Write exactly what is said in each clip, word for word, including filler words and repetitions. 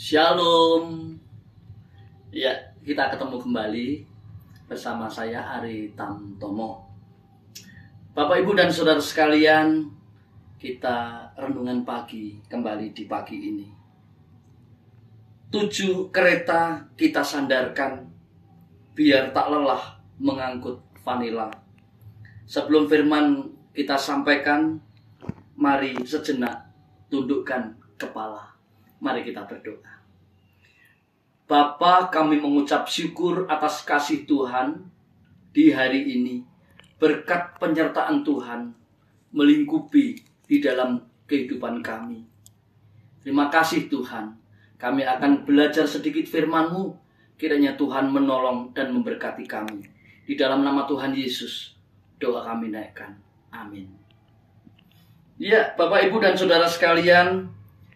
Shalom. Ya, kita ketemu kembali bersama saya Ari Tamtomo. Bapak, Ibu, dan saudara sekalian, kita renungan pagi kembali di pagi ini. Tujuh kereta kita sandarkan biar tak lelah mengangkut vanila. Sebelum firman kita sampaikan, mari sejenak tundukkan kepala. Mari kita berdoa. Bapa, kami mengucap syukur atas kasih Tuhan di hari ini. Berkat penyertaan Tuhan melingkupi di dalam kehidupan kami. Terima kasih Tuhan. Kami akan belajar sedikit firman-Mu. Kiranya Tuhan menolong dan memberkati kami. Di dalam nama Tuhan Yesus, doa kami naikkan. Amin. Ya, Bapak, Ibu, dan saudara sekalian,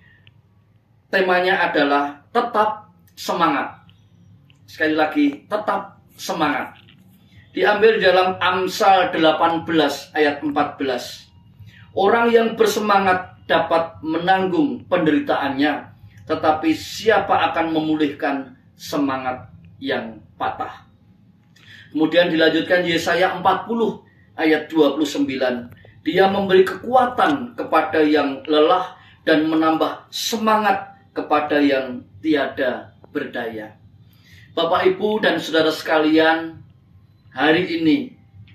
temanya adalah tetap semangat. Sekali lagi, tetap semangat. Diambil dalam Amsal delapan belas ayat empat belas. Orang yang bersemangat dapat menanggung penderitaannya, tetapi siapa akan memulihkan semangat yang patah? Kemudian dilanjutkan Yesaya empat puluh ayat dua puluh sembilan. Dia memberi kekuatan kepada yang lelah dan menambah semangat kepada yang tiada berdaya. Bapak, Ibu, dan saudara sekalian, hari ini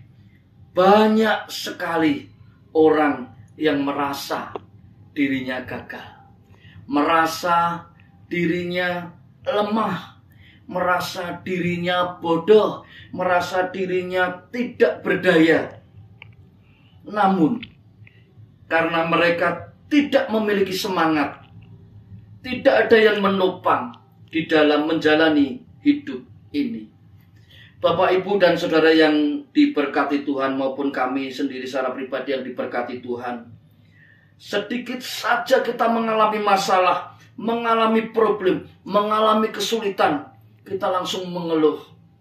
banyak sekali orang yang merasa dirinya gagal, merasa dirinya lemah, merasa dirinya bodoh, merasa dirinya tidak berdaya. Namun, karena mereka tidak memiliki semangat, tidak ada yang menopang di dalam menjalani hidup ini. Bapak, Ibu, dan saudara yang diberkati Tuhan maupun kami sendiri secara pribadi yang diberkati Tuhan. Sedikit saja kita mengalami masalah, mengalami problem, mengalami kesulitan, kita langsung mengeluh.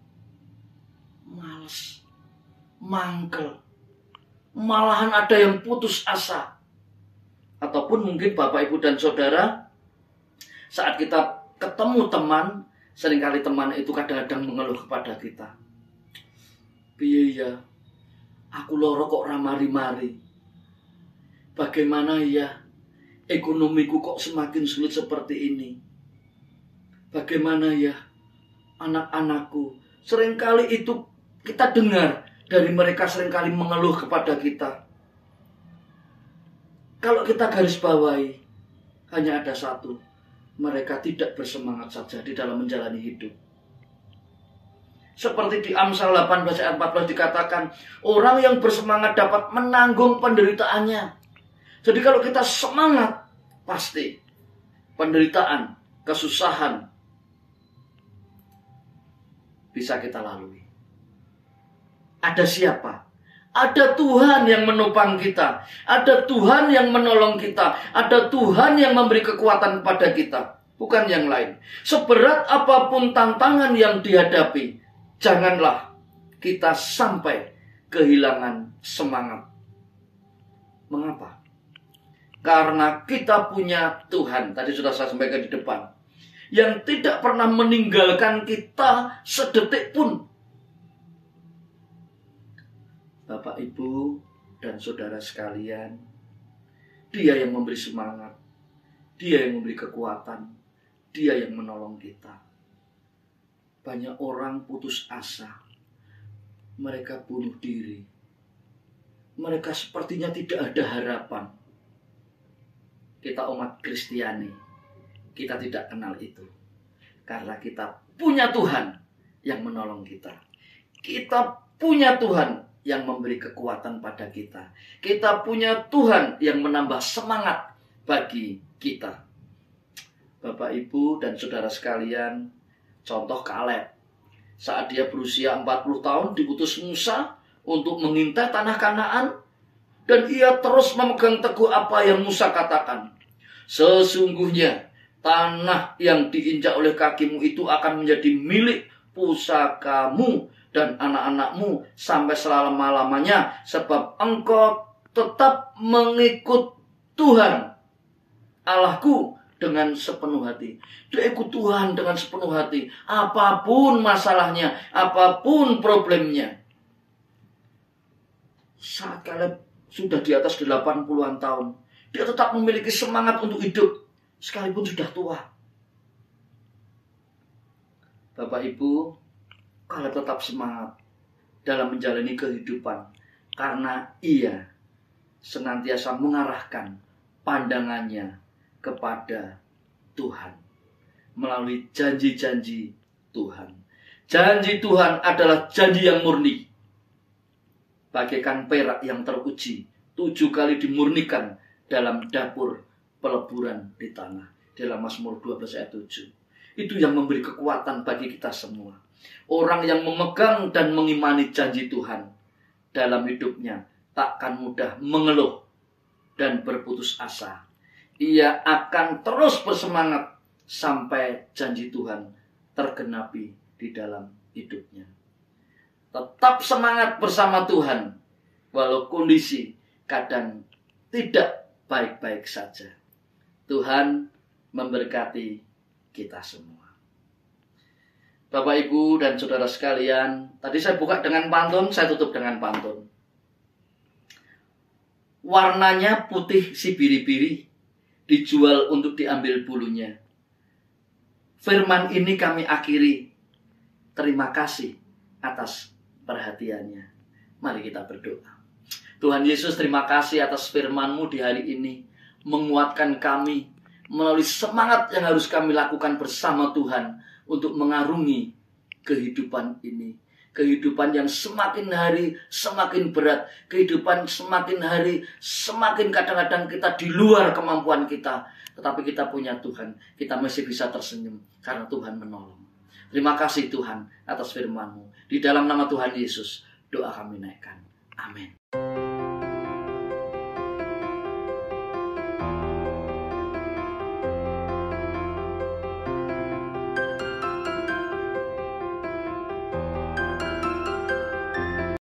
Males, mangkel, malahan ada yang putus asa. Ataupun mungkin Bapak, Ibu, dan saudara, saat kita ketemu teman, seringkali teman itu kadang-kadang mengeluh kepada kita. Piye ya, aku loro kok ramari-mari. Bagaimana ya, ekonomiku kok semakin sulit seperti ini. Bagaimana ya, anak-anakku. Seringkali itu kita dengar dari mereka, seringkali mengeluh kepada kita. Kalau kita garis bawahi, hanya ada satu. Mereka tidak bersemangat saja di dalam menjalani hidup. Seperti di Amsal delapan belas ayat empat belas dikatakan, orang yang bersemangat dapat menanggung penderitaannya. Jadi kalau kita semangat, pasti penderitaan, kesusahan bisa kita lalui. Ada siapa? Ada Tuhan yang menopang kita. Ada Tuhan yang menolong kita. Ada Tuhan yang memberi kekuatan kepada kita. Bukan yang lain. Seberat apapun tantangan yang dihadapi, janganlah kita sampai kehilangan semangat. Mengapa? Karena kita punya Tuhan. Tadi sudah saya sampaikan di depan. Yang tidak pernah meninggalkan kita sedetik pun. Bapak, Ibu, dan saudara sekalian, Dia yang memberi semangat, Dia yang memberi kekuatan, Dia yang menolong kita. Banyak orang putus asa, mereka bunuh diri, mereka sepertinya tidak ada harapan. Kita umat Kristiani, kita tidak kenal itu, karena kita punya Tuhan yang menolong kita. Kita punya Tuhan yang memberi kekuatan pada kita. Kita punya Tuhan yang menambah semangat bagi kita. Bapak, Ibu, dan saudara sekalian, contoh Kaleb. Saat dia berusia empat puluh tahun diutus Musa untuk mengintai tanah Kanaan. Dan ia terus memegang teguh apa yang Musa katakan. Sesungguhnya tanah yang diinjak oleh kakimu itu akan menjadi milik pusakamu dan anak-anakmu sampai selama-lamanya, sebab engkau tetap mengikut Tuhan Allahku dengan sepenuh hati. Dia ikut Tuhan dengan sepenuh hati. Apapun masalahnya, apapun problemnya. Saat Kaleb sudah di atas delapan puluhan tahun, dia tetap memiliki semangat untuk hidup, sekalipun sudah tua. Bapak Ibu, Kaleb tetap semangat dalam menjalani kehidupan, karena ia senantiasa mengarahkan pandangannya kepada Tuhan melalui janji-janji Tuhan. Janji Tuhan adalah janji yang murni, bagaikan perak yang teruji, tujuh kali dimurnikan dalam dapur peleburan di tanah. Dalam Mazmur dua belas ayat tujuh. Itu yang memberi kekuatan bagi kita semua. Orang yang memegang dan mengimani janji Tuhan dalam hidupnya takkan mudah mengeluh dan berputus asa. Ia akan terus bersemangat sampai janji Tuhan tergenapi di dalam hidupnya. Tetap semangat bersama Tuhan, walau kondisi kadang tidak baik-baik saja. Tuhan memberkati kita semua. Bapak, Ibu, dan saudara sekalian, tadi saya buka dengan pantun, saya tutup dengan pantun. Warnanya putih si biri-biri, dijual untuk diambil bulunya. Firman ini kami akhiri. Terima kasih atas perhatiannya. Mari kita berdoa. Tuhan Yesus, terima kasih atas firman-Mu di hari ini. Menguatkan kami melalui semangat yang harus kami lakukan bersama Tuhan untuk mengarungi kehidupan ini. Kehidupan yang semakin hari semakin berat. Kehidupan semakin hari semakin kadang-kadang kita di luar kemampuan kita. Tetapi kita punya Tuhan. Kita masih bisa tersenyum karena Tuhan menolong. Terima kasih Tuhan atas firman-Mu. Di dalam nama Tuhan Yesus doa kami naikkan. Amin.